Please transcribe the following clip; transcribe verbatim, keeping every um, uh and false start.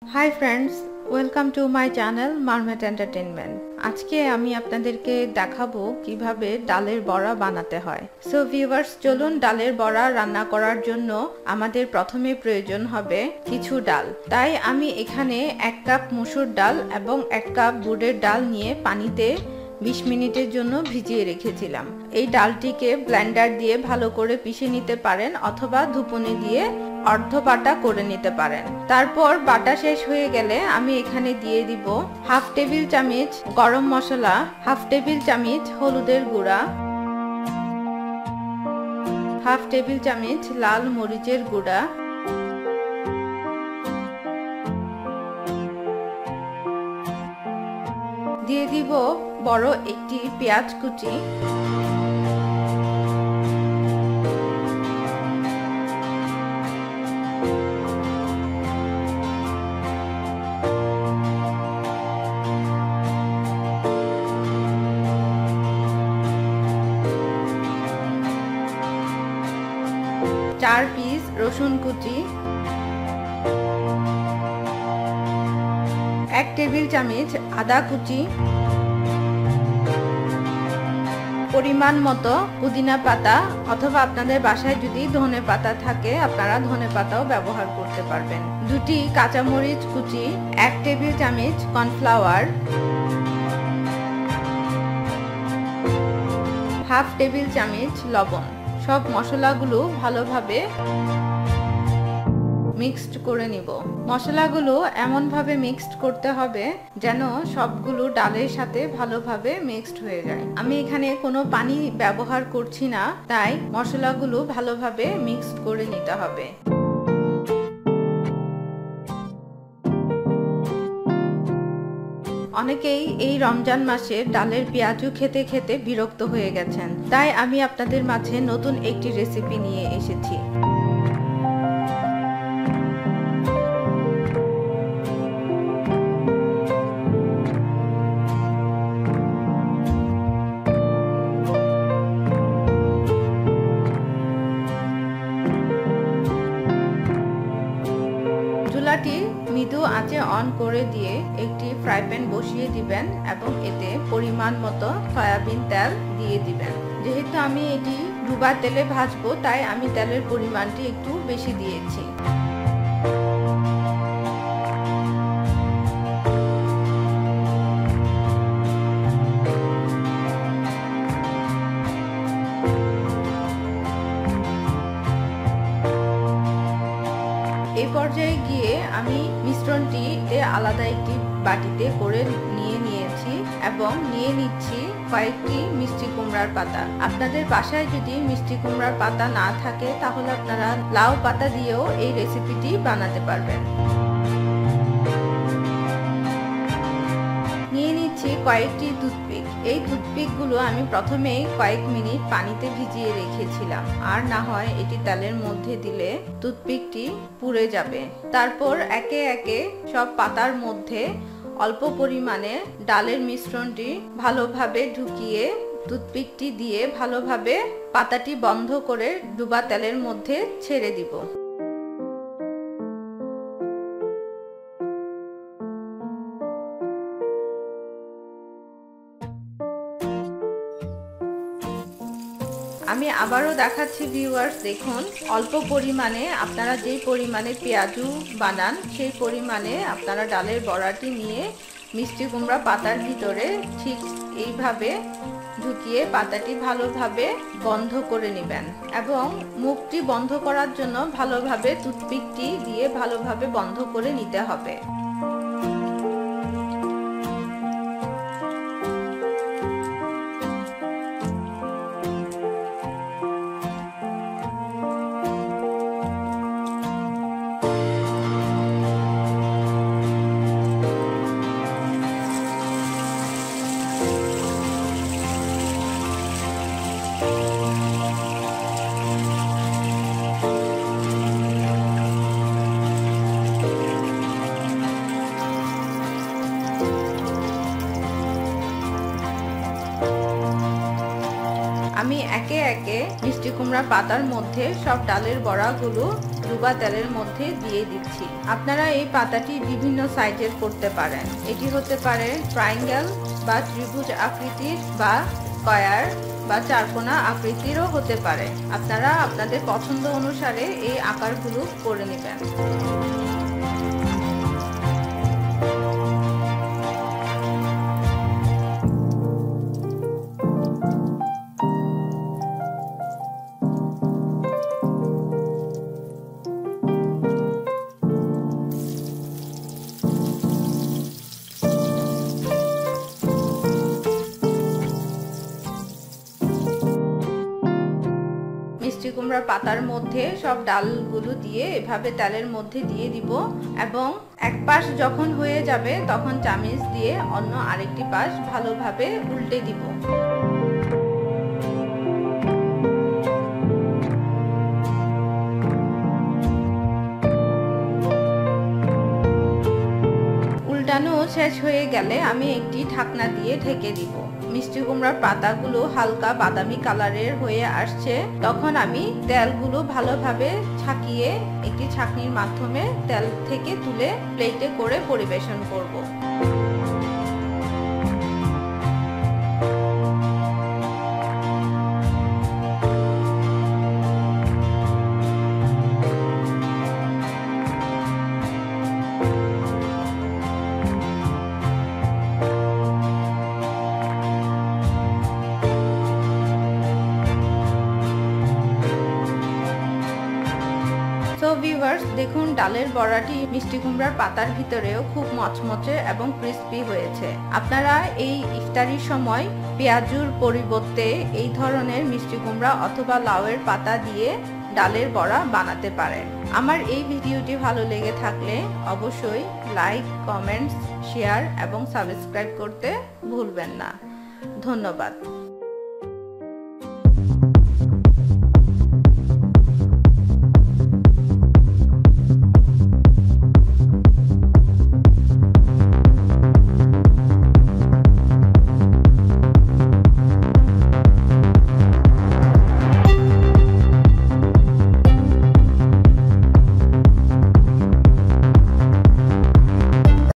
High friends, welcome to my channel মারমেট entertainment. আজকে আমি আপনাদেরকে দেখাবো কিভাবে ডালের বড়া বানাতে হয়। সো ভিউয়ার্স, চলুন ডালের বড়া রান্না করার জন্য আমাদের প্রথমে প্রয়োজন হবে কিছু ডাল। তাই আমি এখানে এক কাপ মসুর ডাল এবং এক কাপ বুটের ডাল নিয়ে পানিতে বিশ মিনিটের জন্য ভিজিয়ে রেখেছিলাম। এই ডালটিকে ব্লেন্ডার দিয়ে ভালো করে পিষে নিতে পারেন অথবা ধুপনি দিয়ে অর্ধ বাটা করে নিতে পারেন। তারপর বাটা শেষ হয়ে গেলে আমি এখানে দিয়ে দিব হাফ টেবিল চামচ গরম মশলা, হাফ টেবিল চামচ হলুদের গুঁড়া, হাফ টেবিল চামচ লাল মরিচের গুঁড়া, দিয়ে দিব বড় একটি পেঁয়াজ কুচি, চার পিস রসুন কুচি, এক টেবিল চামচ আদা কুচি, পরিমাণ মতো পুদিনা পাতা অথবা আপনাদের বাসায় যদি ধনে পাতা থাকে আপনারা ধনে পাতাও ব্যবহার করতে পারবেন, দুটি কাঁচামরিচ কুচি, এক টেবিল চামচ কর্নফ্লাওয়ার, হাফ টেবিল চামচ লবণ। সব মশলাগুলো ভালোভাবে মিক্সড করে নিব। মশলাগুলো এমনভাবে মিক্সড করতে হবে যেন সবগুলো ডালের সাথে ভালোভাবে মিক্সড হয়ে যায়। আমি এখানে কোনো পানি ব্যবহার করছি না, তাই মশলাগুলো ভালোভাবে মিক্সড করে নিতে হবে। অনেকেই এই রমজান মাসে ডালের পেঁয়াজু খেতে খেতে বিরক্ত হয়ে গেছেন, তাই আমি আপনাদের মাঝে নতুন একটি রেসিপি নিয়ে এসেছি। চুলাটি মৃদু আঁচে অন করে দিয়ে একটি ফ্রাই প্যান বসিয়ে দিবেন এবং এতে পরিমাণ মতো সয়াবিন তেল দিয়ে দিবেন। যেহেতু আমি এটি ডুবা তেলে ভাজবো তাই আমি তেলের পরিমাণটি একটু বেশি দিয়েছি। এই পর্যায়ে গিয়ে আমি মিশ্রণটি আলাদা একটি বাটিতে করে নিয়ে নিয়েছি এবং নিয়ে নিচ্ছি কয়েকটি মিষ্টি কুমড়ার পাতা। আপনাদের বাসায় যদি মিষ্টি কুমড়ার পাতা না থাকে তাহলে আপনারা লাউ পাতা দিয়েও এই রেসিপিটি বানাতে পারবেন। নিয়ে নিচ্ছি কয়েকটি টুথপিক। এই টুথপিকগুলো আমি প্রথমেই কয়েক মিনিট পানিতে ভিজিয়ে রেখেছিলাম, আর না হয় এটি তেলের মধ্যে দিলে টুথপিকটি পুড়ে যাবে। তারপর একে একে সব পাতার মধ্যে অল্প পরিমাণে ডালের মিশ্রণটি ভালোভাবে ঢুকিয়ে টুথপিকটি দিয়ে ভালোভাবে পাতাটি বন্ধ করে ডুবা তেলের মধ্যে ছেড়ে দিব। আমি আবারও দেখাচ্ছি ভিউয়ার্স, দেখুন অল্প পরিমাণে আপনারা যেই পরিমাণে পেঁয়াজু বানান সেই পরিমাণে আপনারা ডালের বড়াটি নিয়ে মিষ্টি কুমড়া পাতার ভিতরে ঠিক এইভাবে ঢুকিয়ে পাতাটি ভালোভাবে বন্ধ করে নেবেন এবং মুখটি বন্ধ করার জন্য ভালোভাবে টুথপিকটি দিয়ে ভালোভাবে বন্ধ করে নিতে হবে। আমি একে একে মিষ্টি কুমড়া পাতার মধ্যে সব ডালের বড়াগুলো ডুবা তেলের মধ্যে দিয়ে দিচ্ছি। আপনারা এই পাতাটি বিভিন্ন সাইজের করতে পারেন। এটি হতে পারে ট্রায়াঙ্গেল বা ত্রিভুজ আকৃতির বা স্কয়ার বা চারকোনা আকৃতিরও হতে পারে। আপনারা আপনাদের পছন্দ অনুসারে এই আকারগুলো করে নেবেন। মিষ্টি কুমড়ার পাতার মধ্যে সব ডালগুলো দিয়ে এভাবে তেলের মধ্যে দিয়ে দিব এবং এক পাশ যখন হয়ে যাবে তখন চামচ দিয়ে অন্য আরেকটি পাশ ভালোভাবে উল্টে দিব। উল্টানো শেষ হয়ে গেলে আমি একটি ঢাকনা দিয়ে ঢেকে দিব। মিষ্টি কুমড়ার পাতাগুলো হালকা বাদামি কালারের হয়ে আসছে, তখন আমি তেলগুলো ভালোভাবে ছাকিয়ে একটি ছাঁকনির মাধ্যমে তেল থেকে তুলে প্লেটে করে পরিবেশন করব। সো ভিউয়ার্স, দেখুন ডালের বড়াটি মিষ্টি কুমড়ার পাতার ভিতরেও খুব মচমচে এবং ক্রিস্পি হয়েছে। আপনারা এই ইফতারির সময় পেঁয়াজুর পরিবর্তে এই ধরনের মিষ্টি কুমড়া অথবা লাউয়ের পাতা দিয়ে ডালের বড়া বানাতে পারেন। আমার এই ভিডিওটি ভালো লেগে থাকলে অবশ্যই লাইক, কমেন্টস, শেয়ার এবং সাবস্ক্রাইব করতে ভুলবেন না। ধন্যবাদ।